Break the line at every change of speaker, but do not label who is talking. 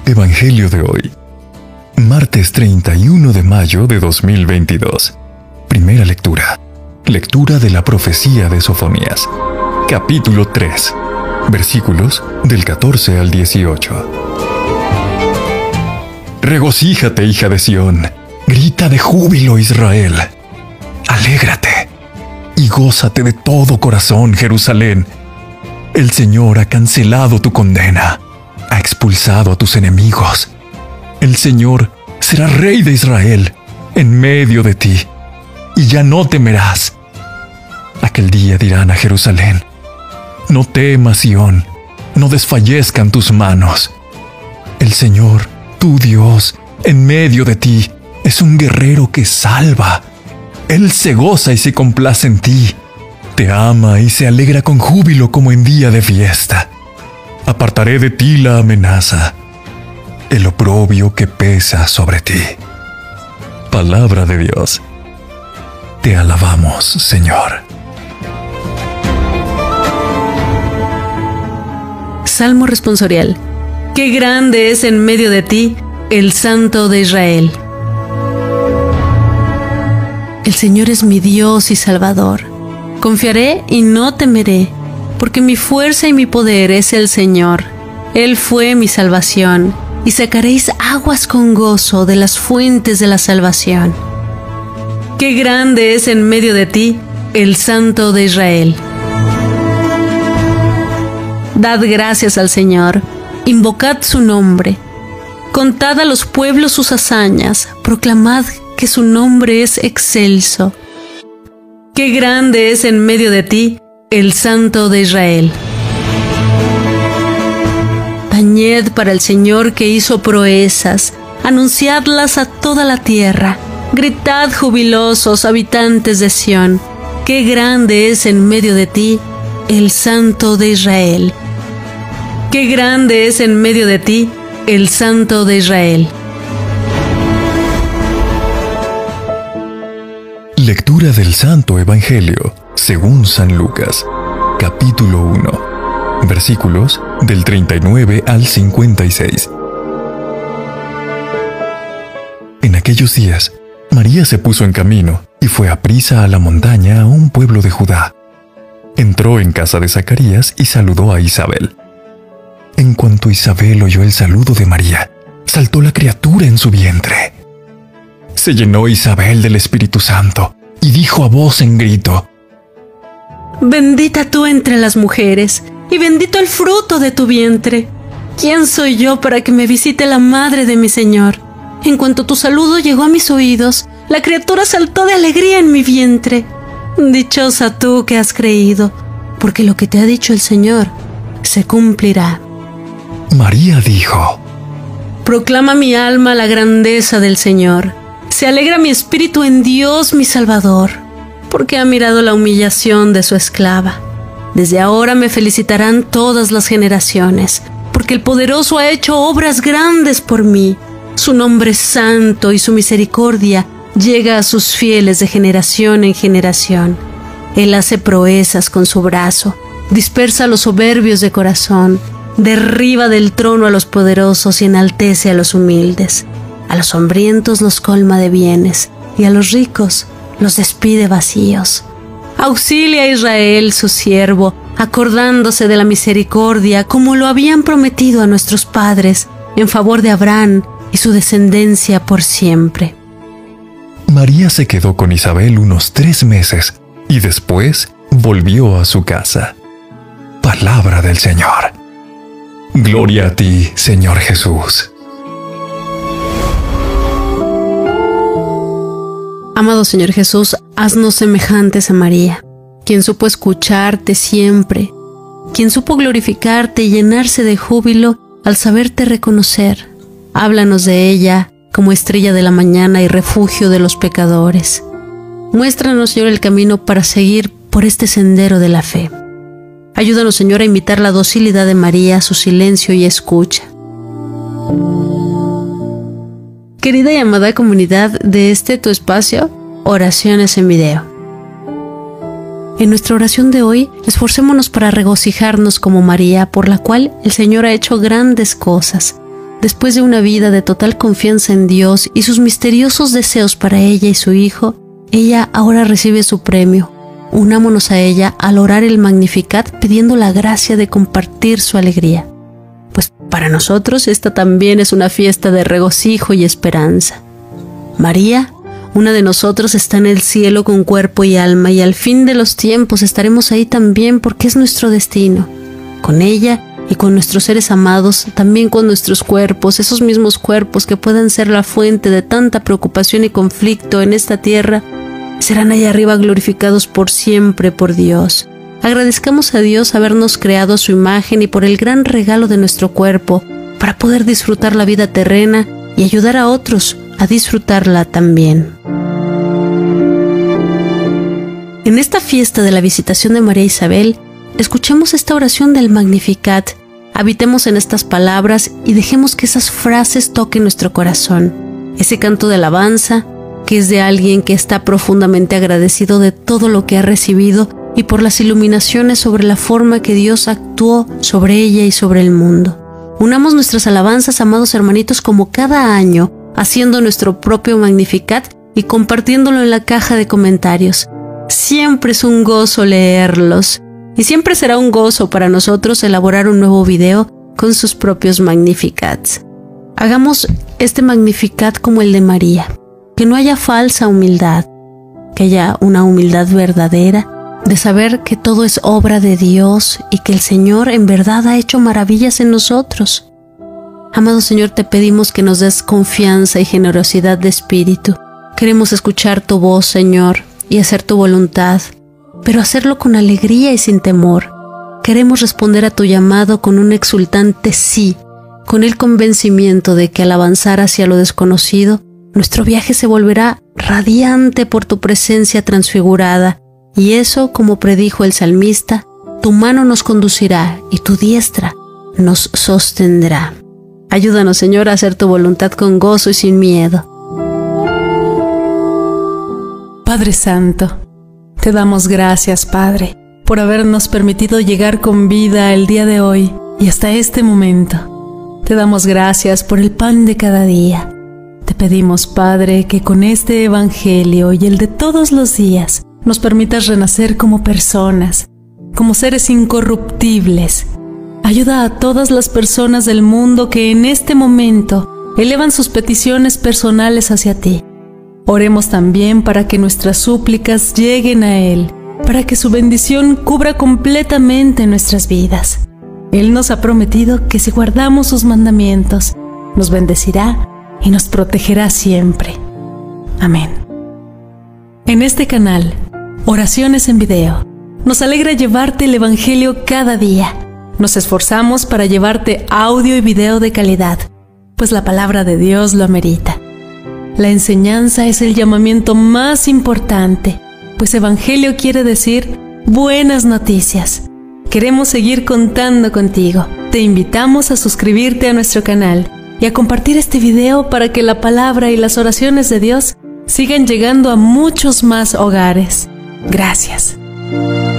Evangelio de hoy, martes 31 de mayo de 2022. Primera lectura. Lectura de la profecía de Sofonías. Capítulo 3. Versículos del 14 al 18. Regocíjate, hija de Sión. Grita de júbilo, Israel. Alégrate y gózate de todo corazón, Jerusalén. El Señor ha cancelado tu condena. Ha expulsado a tus enemigos. El Señor será rey de Israel en medio de ti, y ya no temerás. Aquel día dirán a Jerusalén: no temas, Sión, no desfallezcan tus manos. El Señor, tu Dios, en medio de ti, es un guerrero que salva. Él se goza y se complace en ti. Te ama y se alegra con júbilo como en día de fiesta. Apartaré de ti la amenaza, el oprobio que pesa sobre ti. Palabra de Dios. Te alabamos, Señor.
Salmo responsorial. Qué grande es en medio de ti el Santo de Israel. El Señor es mi Dios y Salvador. Confiaré y no temeré, porque mi fuerza y mi poder es el Señor. Él fue mi salvación, y sacaréis aguas con gozo de las fuentes de la salvación. Qué grande es en medio de ti el Santo de Israel. Dad gracias al Señor, invocad su nombre. Contad a los pueblos sus hazañas, proclamad que su nombre es excelso. Qué grande es en medio de ti el Santo de Israel. Tañed para el Señor que hizo proezas, anunciadlas a toda la tierra. Gritad jubilosos, habitantes de Sión, qué grande es en medio de ti el Santo de Israel. Qué grande es en medio de ti el Santo de Israel.
Lectura del Santo Evangelio según San Lucas, capítulo 1, versículos del 39 al 56. En aquellos días, María se puso en camino y fue aprisa a la montaña a un pueblo de Judá. Entró en casa de Zacarías y saludó a Isabel. En cuanto Isabel oyó el saludo de María, saltó la criatura en su vientre. Se llenó Isabel del Espíritu Santo y dijo a voz en grito:
Bendita tú entre las mujeres, y bendito el fruto de tu vientre. ¿Quién soy yo para que me visite la madre de mi Señor? En cuanto tu saludo llegó a mis oídos, la criatura saltó de alegría en mi vientre. Dichosa tú que has creído, porque lo que te ha dicho el Señor se cumplirá.
María dijo:
Proclama mi alma la grandeza del Señor. Se alegra mi espíritu en Dios mi Salvador, porque ha mirado la humillación de su esclava. Desde ahora me felicitarán todas las generaciones, porque el Poderoso ha hecho obras grandes por mí. Su nombre es santo y su misericordia llega a sus fieles de generación en generación. Él hace proezas con su brazo, dispersa a los soberbios de corazón, derriba del trono a los poderosos y enaltece a los humildes. A los hambrientos los colma de bienes, y a los ricos los despide vacíos. Auxilia a Israel, su siervo, acordándose de la misericordia, como lo habían prometido a nuestros padres, en favor de Abraham y su descendencia por siempre.
María se quedó con Isabel unos 3 meses, y después volvió a su casa. Palabra del Señor. Gloria a ti, Señor Jesús.
Amado Señor Jesús, haznos semejantes a María, quien supo escucharte siempre, quien supo glorificarte y llenarse de júbilo al saberte reconocer. Háblanos de ella como estrella de la mañana y refugio de los pecadores. Muéstranos, Señor, el camino para seguir por este sendero de la fe. Ayúdanos, Señor, a imitar la docilidad de María, su silencio y escucha. Querida y amada comunidad de tu espacio, Oraciones en Video. En nuestra oración de hoy, esforcémonos para regocijarnos como María, por la cual el Señor ha hecho grandes cosas. después de una vida de total confianza en Dios y sus misteriosos deseos para ella y su hijo, ella ahora recibe su premio. Unámonos a ella al orar el Magnificat pidiendo la gracia de compartir su alegría. Pues para nosotros esta también es una fiesta de regocijo y esperanza. María, una de nosotros, está en el cielo con cuerpo y alma, y al fin de los tiempos estaremos ahí también porque es nuestro destino. Con ella y con nuestros seres amados, también con nuestros cuerpos, esos mismos cuerpos que puedan ser la fuente de tanta preocupación y conflicto en esta tierra, serán allá arriba glorificados por siempre por Dios. Agradezcamos a Dios habernos creado a su imagen y por el gran regalo de nuestro cuerpo, para poder disfrutar la vida terrena y ayudar a otros a disfrutarla también. En esta fiesta de la visitación de María Isabel, escuchemos esta oración del Magnificat, habitemos en estas palabras y dejemos que esas frases toquen nuestro corazón. Ese canto de alabanza, que es de alguien que está profundamente agradecido de todo lo que ha recibido y por las iluminaciones sobre la forma que Dios actuó sobre ella y sobre el mundo. Unamos nuestras alabanzas, amados hermanitos, como cada año, haciendo nuestro propio Magnificat y compartiéndolo en la caja de comentarios. Siempre es un gozo leerlos y siempre será un gozo para nosotros elaborar un nuevo video con sus propios Magnificats. Hagamos este Magnificat como el de María, que no haya falsa humildad, que haya una humildad verdadera, de saber que todo es obra de Dios y que el Señor en verdad ha hecho maravillas en nosotros. Amado Señor, te pedimos que nos des confianza y generosidad de espíritu. Queremos escuchar tu voz, Señor, y hacer tu voluntad, pero hacerlo con alegría y sin temor. Queremos responder a tu llamado con un exultante sí, con el convencimiento de que al avanzar hacia lo desconocido, nuestro viaje se volverá radiante por tu presencia transfigurada, y eso, como predijo el salmista, tu mano nos conducirá y tu diestra nos sostendrá. Ayúdanos, Señor, a hacer tu voluntad con gozo y sin miedo.
Padre Santo, te damos gracias, Padre, por habernos permitido llegar con vida el día de hoy y hasta este momento. Te damos gracias por el pan de cada día. Te pedimos, Padre, que con este Evangelio y el de todos los días nos permitas renacer como personas, como seres incorruptibles. Ayuda a todas las personas del mundo que en este momento elevan sus peticiones personales hacia ti. Oremos también para que nuestras súplicas lleguen a Él, para que su bendición cubra completamente nuestras vidas. Él nos ha prometido que si guardamos sus mandamientos, nos bendecirá y nos protegerá siempre. Amén. En este canal, Oraciones en Video, nos alegra llevarte el Evangelio cada día. Nos esforzamos para llevarte audio y video de calidad, pues la palabra de Dios lo amerita. La enseñanza es el llamamiento más importante, pues Evangelio quiere decir buenas noticias. Queremos seguir contando contigo. Te invitamos a suscribirte a nuestro canal y a compartir este video para que la palabra y las oraciones de Dios sigan llegando a muchos más hogares. Gracias.